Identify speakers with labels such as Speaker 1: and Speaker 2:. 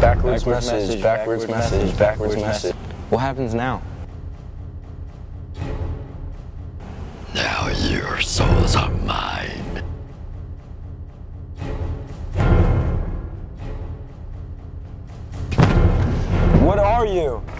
Speaker 1: Backwards message, backwards message, backwards message. What happens now?
Speaker 2: Now your souls are mine.
Speaker 1: What are you?